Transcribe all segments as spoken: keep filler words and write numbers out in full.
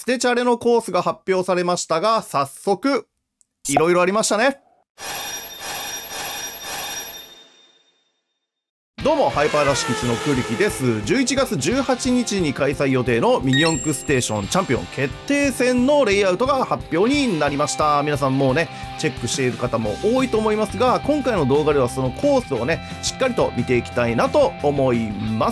ステチャレのコースが発表されましたが、早速、いろいろありましたね。どうも、ハイパーラ敷地の空力です。じゅういちがつじゅうはちにちに開催予定のミニ四駆ステーションチャンピオン決定戦のレイアウトが発表になりました。皆さんもうね、チェックしている方も多いと思いますが、今回の動画ではそのコースをね、しっかりと見ていきたいなと思います。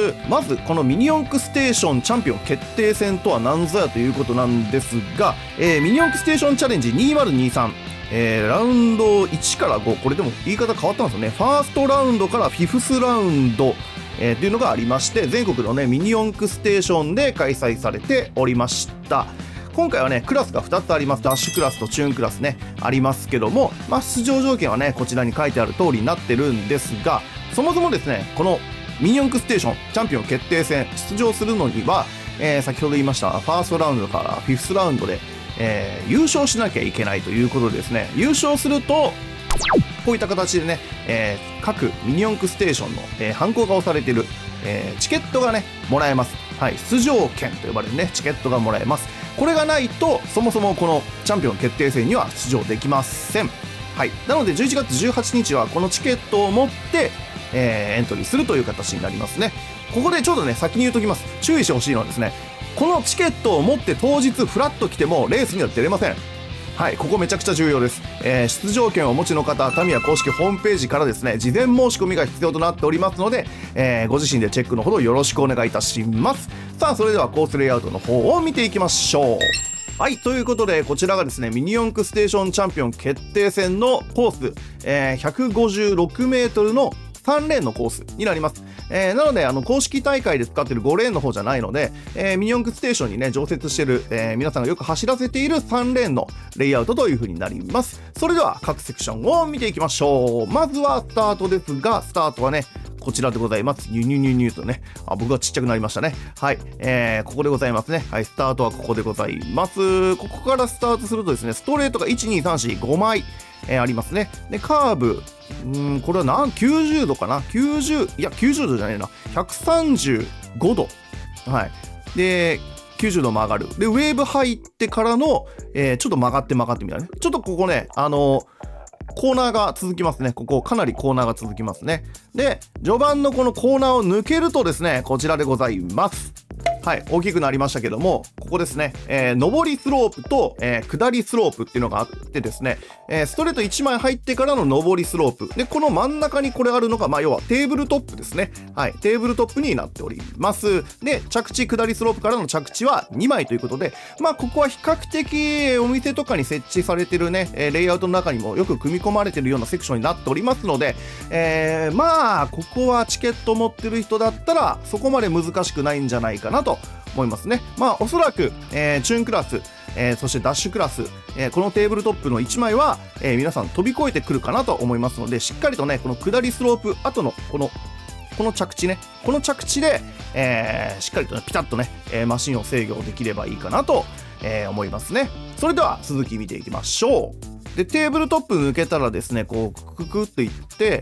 まず、このミニ四駆ステーションチャンピオン決定戦とは何ぞやということなんですが、えー、ミニ四駆ステーションチャレンジにせんにじゅうさん。えー、ラウンドいちからご、これでも言い方変わったんですよね。ファーストラウンドからフィフスラウンド、えー、っていうのがありまして、全国のね、ミニ四駆ステーションで開催されておりました。今回はね、クラスがふたつあります。ダッシュクラスとチューンクラスね、ありますけども、まあ、出場条件はね、こちらに書いてある通りになってるんですが、そもそもですね、このミニ四駆ステーションチャンピオン決定戦出場するのには、えー、先ほど言いましたファーストラウンドからフィフスラウンドでえー、優勝しなきゃいけないということでですね、優勝するとこういった形でね、えー、各ミニ四駆ステーションの、えー、ハンコが押されている、えー、チケットがねもらえます。はい、出場権と呼ばれるねチケットがもらえます。これがないとそもそもこのチャンピオン決定戦には出場できません。はい、なのでじゅういちがつじゅうはちにちはこのチケットを持って、えー、エントリーするという形になりますね。ここでちょっとね先に言うときます。注意してほしいのはですね、このチケットを持って当日フラッと来てもレースには出れません。はい、ここめちゃくちゃ重要です。えー、出場権をお持ちの方、タミヤ公式ホームページからですね、事前申し込みが必要となっておりますので、えー、ご自身でチェックのほどよろしくお願いいたします。さあ、それではコースレイアウトの方を見ていきましょう。はい、ということで、こちらがですね、ミニ四駆ステーションチャンピオン決定戦のコース、えー、ひゃくごじゅうろくメートルのさんレーンのコースになります。えー、なので、あの、公式大会で使っているごレーンの方じゃないので、えー、ミニ四駆ステーションにね、常設している、えー、皆さんがよく走らせているさんレーンのレイアウトという風になります。それでは、各セクションを見ていきましょう。まずはスタートですが、スタートはね、こちらでございます。ニュニュニュニュとね。あ、僕がちっちゃくなりましたね。はい。えー、ここでございますね。はい、スタートはここでございます。ここからスタートするとですね、ストレートがいち、に、さん、よん、ごまい、えー、ありますね。で、カーブ、うーん、これは何 ?きゅうじゅうどかな ?きゅうじゅう、いや、きゅうじゅうどじゃないな。ひゃくさんじゅうごど。はい。で、きゅうじゅうど曲がる。で、ウェーブ入ってからの、えー、ちょっと曲がって曲がってみたいなね。ちょっとここね、あのー、コーナーが続きますね。ここかなりコーナーが続きますね。で、序盤のこのコーナーを抜けるとですね、こちらでございます。はい、大きくなりましたけども、ここですね、えー、上りスロープと、えー、下りスロープっていうのがあってですね、えー、ストレートいちまい入ってからの上りスロープ。で、この真ん中にこれあるのが、まあ、要はテーブルトップですね。はい、テーブルトップになっております。で、着地、下りスロープからの着地はにまいということで、まあ、ここは比較的お店とかに設置されてるね、レイアウトの中にもよく組み込まれてるようなセクションになっておりますので、えー、まあ、ここはチケット持ってる人だったら、そこまで難しくないんじゃないかなと思いますね。まあおそらく、えー、チューンクラス、えー、そしてダッシュクラス、えー、このテーブルトップのいちまいは、えー、皆さん飛び越えてくるかなと思いますので、しっかりとねこの下りスロープ後のこのこの着地ねこの着地で、えー、しっかりとねピタッとね、えー、マシンを制御できればいいかなと、えー、思いますね。それでは続き見ていきましょう。でテーブルトップ抜けたらですねこうククっていって、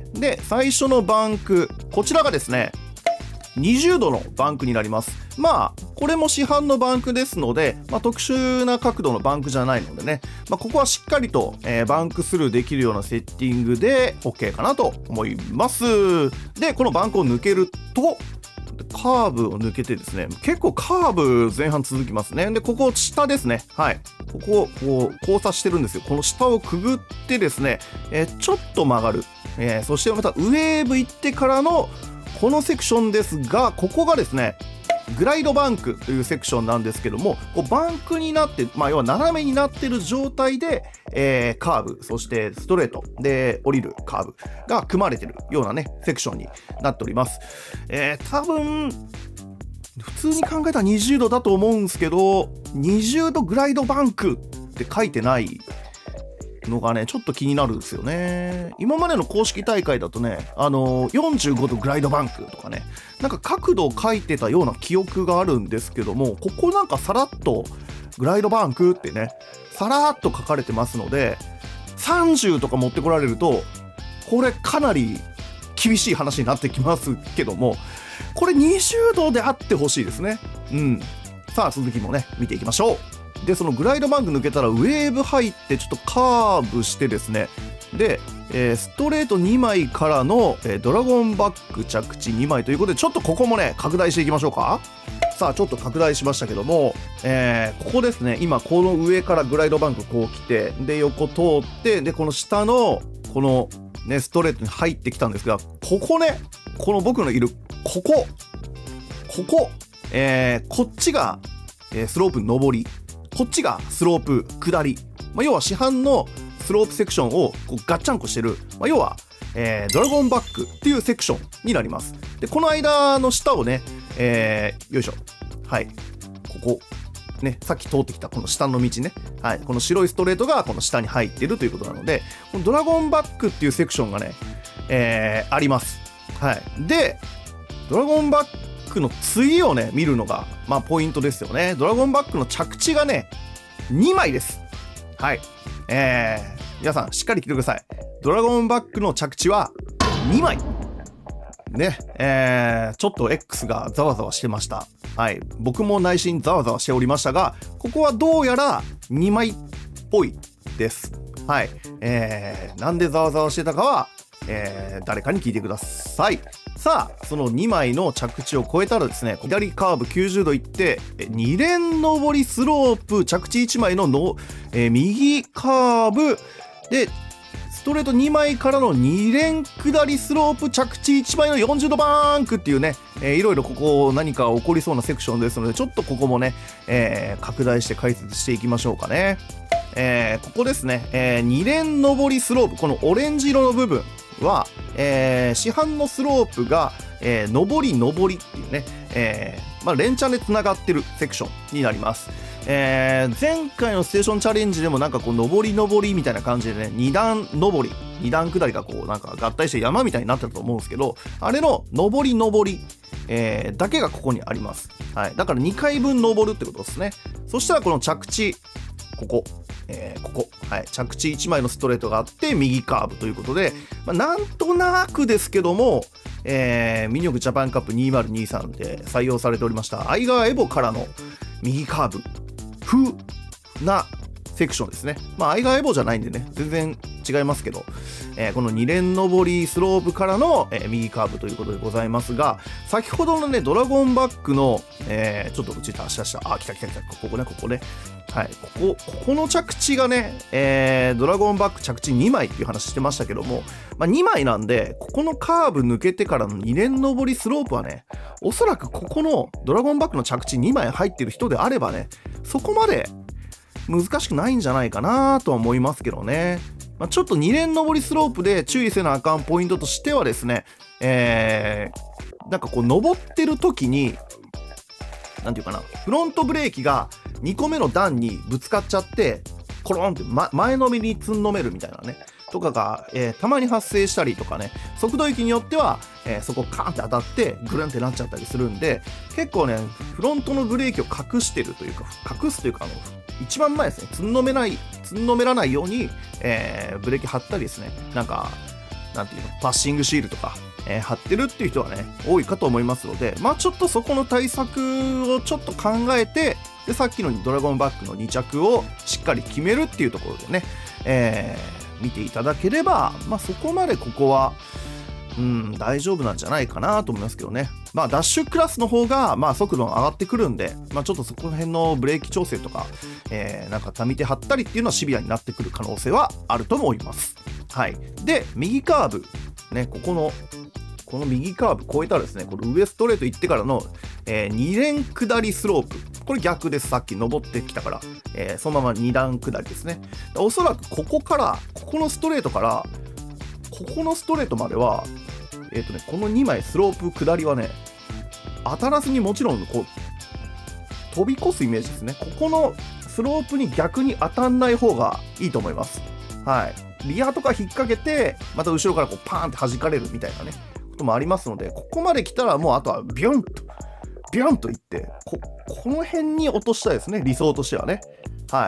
で最初のバンク、こちらがですねにじゅうどのバンクになります。まあ、これも市販のバンクですので、まあ、特殊な角度のバンクじゃないのでね、まあ、ここはしっかりと、えー、バンクスルーできるようなセッティングで OK かなと思います。で、このバンクを抜けると、カーブを抜けてですね、結構カーブ前半続きますね。で、ここ下ですね。はい。ここをこう交差してるんですよ。この下をくぐってですね、えー、ちょっと曲がる。えー、そしてまたウェーブ行ってからのこのセクションですが、ここがですね、グライドバンクというセクションなんですけども、こうバンクになって、まあ、要は斜めになってる状態で、えー、カーブ、そしてストレートで降りるカーブが組まれてるようなね、セクションになっております。えー、多分、普通に考えたらにじゅうどだと思うんですけど、にじゅうどグライドバンクって書いてないのがね、ちょっと気になるんですよね。今までの公式大会だとね、あのー、よんじゅうごどグライドバンクとかね、なんか角度を書いてたような記憶があるんですけども、ここなんかさらっとグライドバンクってね、さらっと書かれてますので、さんじゅうとか持ってこられると、これかなり厳しい話になってきますけども、これにじゅうどであってほしいですね。うん。 さあ続きもね見ていきましょう。でそのグライドバンク抜けたらウェーブ入ってちょっとカーブしてですね、で、えー、ストレートにまいからの、えー、ドラゴンバック着地にまいということで、ちょっとここもね拡大していきましょうか。さあちょっと拡大しましたけども、えー、ここですね。今この上からグライドバンクこう来て、で横通って、でこの下のこのねストレートに入ってきたんですが、ここね、この僕のいるここここ、えー、こっちが、えー、スロープ上り、こっちがスロープ下り、まあ、要は市販のスロープセクションをこうガッチャンコしてる、まあ、要は、えー、ドラゴンバックっていうセクションになります。でこの間の下をね、えー、よいしょ、はい、ここね、さっき通ってきたこの下の道ね、はい、この白いストレートがこの下に入っているということなので、このドラゴンバックっていうセクションがね、えー、あります。はい、でドラゴンバックの次をね見るのが、まあ、ポイントですよね。ドラゴンバックの着地がねにまいです。はい、えー、皆さんしっかり聞いてください。ドラゴンバックの着地はにまいね、えー、ちょっと X がざわざわしてました。はい、僕も内心ざわざわしておりましたが、ここはどうやらにまいっぽいです。はい、えー、なんでざわざわしてたかは、えー、誰かに聞いてください。さあそのにまいの着地を超えたらですね、左カーブきゅうじゅうどいってに連上りスロープ着地いちまいのの、えー、右カーブでストレートにまいからのに連下りスロープ着地いちまいのよんじゅうどバンクっていうね、えー、いろいろここ何か起こりそうなセクションですので、ちょっとここもね、えー、拡大して解説していきましょうかね。えー、ここですね、えー、に連上りスロープ、このオレンジ色の部分は、えー、市販のスロープが、えー、上り上りっていうね、えーまあ、連チャンでつながってるセクションになります。えー、前回のステーションチャレンジでもなんかこう上り上りみたいな感じでね、に段上りに段下りがこうなんか合体して山みたいになってたと思うんですけど、あれの上り上り、えー、だけがここにあります。はい、だからにかいぶん上るってことですね。そしたらこの着地ここ、えー、ここ、はい、着地いちまいのストレートがあって右カーブということで、まあ、なんとなくですけども、えー、ミニオクジャパンカップにせんにじゅうさんで採用されておりましたアイガーエボからの右カーブ風なセクションですね。まあアイガーエボじゃないんでね全然違いますけど、えー、このに連上りスロープからの、えー、右カーブということでございますが、先ほどのねドラゴンバックの、えー、ちょっとうち足したしたあ来た来た来たここねここね、はい、ここここの着地がね、えー、ドラゴンバック着地にまいっていう話してましたけども、まあ、にまいなんでここのカーブ抜けてからのに連上りスロープはね、おそらくここのドラゴンバックの着地にまい入ってる人であればね、そこまで難しくないんじゃないかなとは思いますけどね。まあ、ちょっとに連上りスロープで注意せなあかんポイントとしてはですね、えー、なんかこう登ってる時になんていうかな、フロントブレーキがにこめの段にぶつかっちゃってコロンって、ま、前のめりにつんのめるみたいなねとかが、えー、たまに発生したりとかね、速度域によっては、えー、そこカーンって当たってグルンってなっちゃったりするんで、結構ねフロントのブレーキを隠してるというか隠すというかあの一番前ですね、つんのめないつんのめらないように、えー、ブレーキ張ったりですね、なんかなんていうのパッシングシールとか、えー、貼ってるっていう人はね多いかと思いますので、まあちょっとそこの対策をちょっと考えて、でさっきのドラゴンバックのに着をしっかり決めるっていうところでね、えー、見ていただければ、まあそこまでここはうん大丈夫なんじゃないかなと思いますけどね。まあダッシュクラスの方がまあ速度が上がってくるんで、まあちょっとそこら辺のブレーキ調整とか、えー、なんかたみ手張ったりっていうのはシビアになってくる可能性はあると思います。はい。で右カーブね、ここのこの右カーブ越えたらですね、この上ストレート行ってからの、えー、に連下りスロープ、これ逆です。さっき登ってきたから、えー、そのままに段下りですね。おそらくここからここのストレートからここのストレートまではえっとねこのにまいスロープ下りはね当たらずに、もちろんこう飛び越すイメージですね。ここのスロープに逆に当たんない方がいいと思います。はい。リアとか引っ掛けてまた後ろからこうパーンって弾かれるみたいなねこともありますので、ここまで来たらもうあとはビュンとビュンといって こ, この辺に落としたいですね、理想としてはね。はい。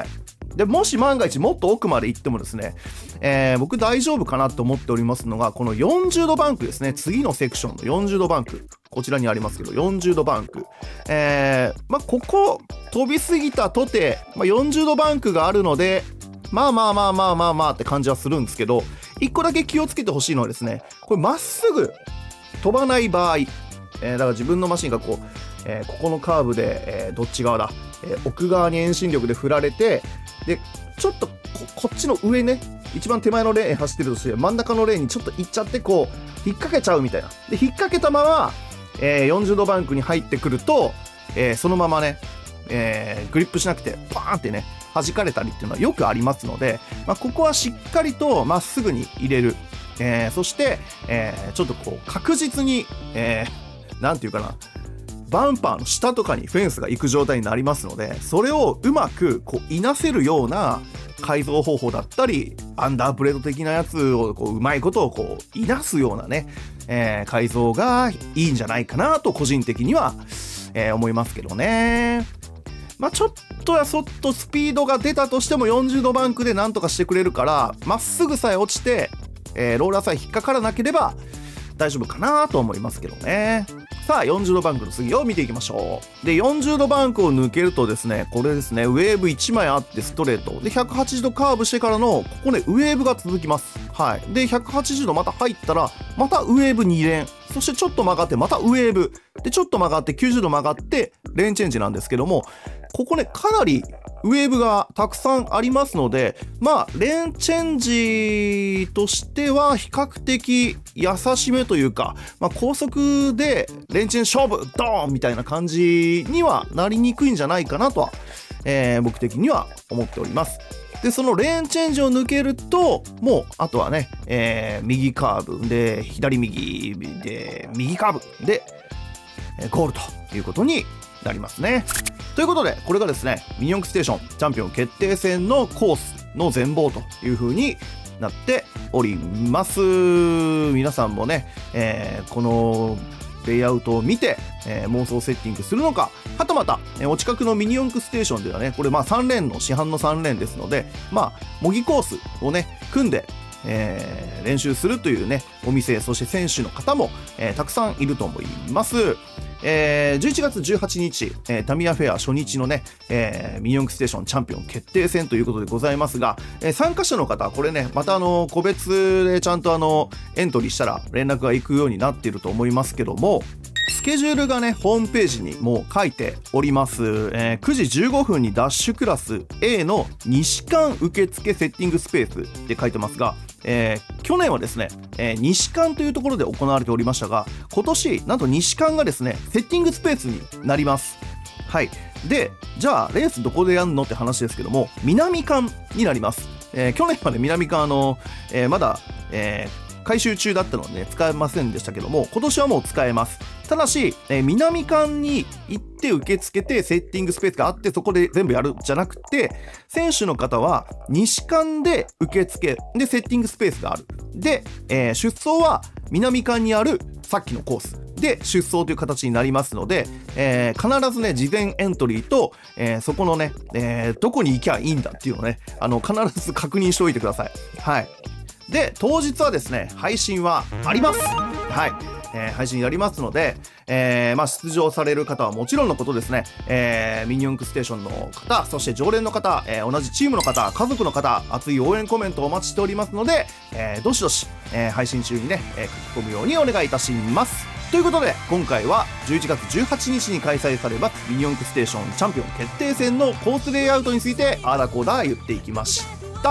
で、もし万が一もっと奥まで行ってもですね、えー、僕大丈夫かなと思っておりますのが、このよんじゅうどバンクですね。次のセクションのよんじゅうどバンク。こちらにありますけど、よんじゅうどバンク。えー、まあ、ここ、飛びすぎたとて、まあ、よんじゅうどバンクがあるので、まあまあまあまあまあまあって感じはするんですけど、一個だけ気をつけてほしいのはですね、これまっすぐ飛ばない場合、えー、だから自分のマシンがこう、えー、ここのカーブで、えー、どっち側だ、えー、奥側に遠心力で振られて、で、ちょっと こ, こっちの上ね、一番手前のレーン走ってるとして、真ん中のレーンにちょっと行っちゃって、こう、引っ掛けちゃうみたいな。で、引っ掛けたまま、えー、よんじゅうどバンクに入ってくると、えー、そのままね、えー、グリップしなくて、パーンってね、弾かれたりっていうのはよくありますので、まあ、ここはしっかりとまっすぐに入れる。えー、そして、えー、ちょっとこう、確実に、えー、なんていうかな、バンパーの下とかにフェンスが行く状態になりますので、それをうまくこういなせるような改造方法だったり、アンダーブレード的なやつをこううまいことをこういなすようなね、えー、改造がいいんじゃないかなと個人的には、えー、思いますけどね。まあちょっとやそっとスピードが出たとしてもよんじゅうどバンクでなんとかしてくれるから、まっすぐさえ落ちて、えー、ローラーさえ引っかからなければ大丈夫かなと思いますけどね。さあよんじゅうどバンクの次を見ていきましょう。でよんじゅうどバンクを抜けるとですね、これですね、ウェーブいちまいあってストレートでひゃくはちじゅうどカーブしてからのここね、ウェーブが続きます。はい。でひゃくはちじゅうどまた入ったらまたウェーブに連、そしてちょっと曲がってまたウェーブでちょっと曲がってきゅうじゅうど曲がってレーンチェンジなんですけども、ここね、かなりウェーブがたくさんありますので、まあレーンチェンジとしては比較的優しめというか、まあ、高速でレーンチェン勝負ドーンみたいな感じにはなりにくいんじゃないかなとは、えー、僕的には思っております。でそのレーンチェンジを抜けるともうあとはね、えー、右カーブで左右で右カーブでゴールということになりますね。ということでこれがですね、ミニ四駆ステーションチャンピオン決定戦のコースの全貌という風になっております。皆さんもね、えー、このレイアウトを見て、えー、妄想セッティングするのか、はたまた、えー、お近くのミニ四駆ステーションではね、これまあさんレーンの市販のさんレーンですので、まあ模擬コースをね組んで、えー、練習するというねお店、そして選手の方も、えー、たくさんいると思います。えー、じゅういちがつじゅうはちにち、えー、タミヤフェア初日のね、えー、ミニ四駆ステーションチャンピオン決定戦ということでございますが、えー、参加者の方はこれね、またあの個別でちゃんとあのエントリーしたら連絡が行くようになっていると思いますけども、スケジュールがねホームページにもう書いております。えー、くじじゅうごふんにダッシュクラス A の西館受付セッティングスペースって書いてますが、えー、去年はですね、えー、西館というところで行われておりましたが、今年なんと西館がですねセッティングスペースになります。はい。でじゃあレースどこでやるのって話ですけども、南館になります。えー、去年まで南館あの、えー、まだ、えー改修中だったので、ね、使えませんでしたけども、今年はもう使えます。ただし、えー、南館に行って受け付けてセッティングスペースがあってそこで全部やるじゃなくて、選手の方は西館で受付でセッティングスペースがある。で、えー、出走は南館にあるさっきのコースで出走という形になりますので、えー、必ずね事前エントリーと、えー、そこのね、えー、どこに行きゃいいんだっていうのをね、あの必ず確認しておいてください。はい。で当日はですね配信はあります。はい、えー、配信やりますので、えーまあ、出場される方はもちろんのことですね、えー、ミニ四駆ステーションの方、そして常連の方、えー、同じチームの方、家族の方、熱い応援コメントをお待ちしておりますので、えー、どしどし、えー、配信中にね、えー、書き込むようにお願いいたします。ということで今回はじゅういちがつじゅうはちにちに開催されますミニ四駆ステーションチャンピオン決定戦のコースレイアウトについてあーだこーだ言っていきました。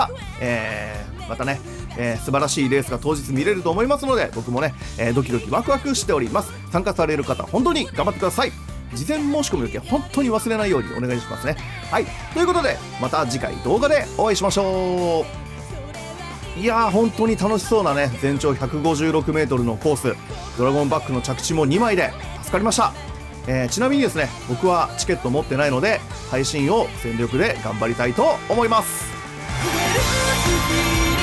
えー、またねえー、素晴らしいレースが当日見れると思いますので、僕もね、えー、ドキドキワクワクしております。参加される方本当に頑張ってください。事前申し込み受け本当に忘れないようにお願いしますね。はい、ということでまた次回動画でお会いしましょう。いやー本当に楽しそうなね全長ひゃくごじゅうろくメートルのコース、ドラゴンバックの着地もにまいで助かりました。えー、ちなみにですね僕はチケット持ってないので配信を全力で頑張りたいと思います。